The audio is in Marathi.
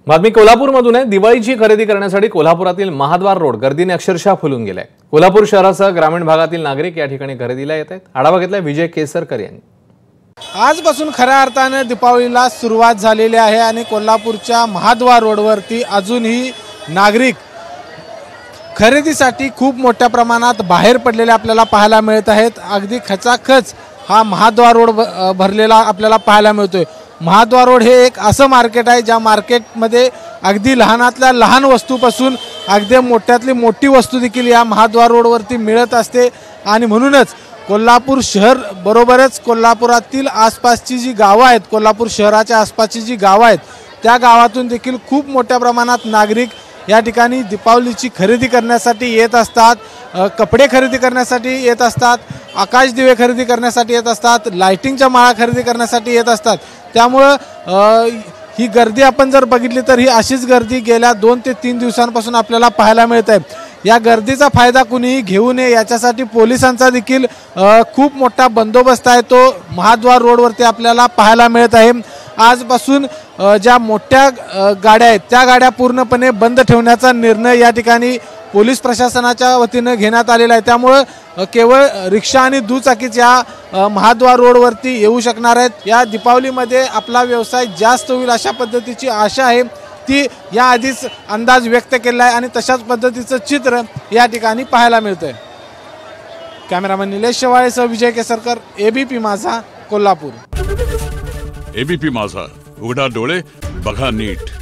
बातमी कोल्हापूरमधून आहे। दिवाळीची खरेदी करण्यासाठी कोल्हापुरातील महाद्वार रोड गर्दीने अक्षरशः फुलून गेलाय। कोल्हापूर शहरासह ग्रामीण भागातील नागरिक या ठिकाणी खरेदीला येत आहेत। आढावा घेतलाय विजय केसरकर यांनी। आजपासून खऱ्या अर्थाने दीपावलीला सुरुवात झालेली आहे आणि कोल्हापूरच्या महाद्वार रोडवरती अजूनही नागरिक खरेदीसाठी खूप मोठ्या प्रमाणात बाहेर पडलेले आपल्याला पाहायला मिळत आहेत। अगदी खचाखच हा महाद्वार रोड भरलेला आपल्याला पाहायला मिळतोय। महाद्वार रोड हे एक असं मार्केट आहे ज्या मार्केटमध्ये अगदी लहानातल्या लहान वस्तूपासून अगदी मोठ्यातली मोठी वस्तू देखील या महाद्वार रोडवरती मिळत असते आणि म्हणूनच कोल्हापूर शहर बरोबरच कोल्हापुरातील आसपासची जी गावं आहेत, कोल्हापूर शहराच्या आसपासची जी गावं आहेत त्या गावातून देखील खूप मोठ्या प्रमाणात नागरिक या ठिकाणी दीपावलीची खरेदी करण्यासाठी येत असतात, कपडे खरेदी करण्यासाठी येत असतात, आकाश दिवे खरेदी करण्यासाठी येत असतात, लाइटिंगच्या माळा खरेदी करण्यासाठी येत असतात। त्यामुळे ही गर्दी आपण जर बघितली तर ही अशीच गर्दी गेल्या 2 ते 3 दिवसांपासून आपल्याला पाहायला मिळत आहे। या गर्दीचा फायदा कुणीही घेऊ नये याच्यासाठी पोलिसांचा देखील खूप मोठा बंदोबस्त आहे तो महाद्वार रोडवरती आपल्याला पाहायला मिळत आहे। आजपासून ज्या मोठ्या गाड्या आहेत त्या गाड्या पूर्णपणे बंद ठेवण्याचा निर्णय या ठिकाणी पोलीस प्रशासनाच्या वतीने घेण्यात आलेला आहे। त्यामुळे केवळ रिक्षा आणि दुचाकीच या महाद्वार रोडवरती येऊ शकणार आहेत। या दीपावलीमध्ये आपला व्यवसाय जास्त होईल अशा पद्धतीची आशा आहे, ती या आधीच अंदाज व्यक्त केला आहे आणि तशाच पद्धतीचं चित्र या ठिकाणी पाहायला मिळतंय। कॅमेरामन निलेश शेवाळेसह विजय केसरकर, एबीपी माझा, कोल्हापूर। एबीपी माझा, उघडा डोळे बघा नीट।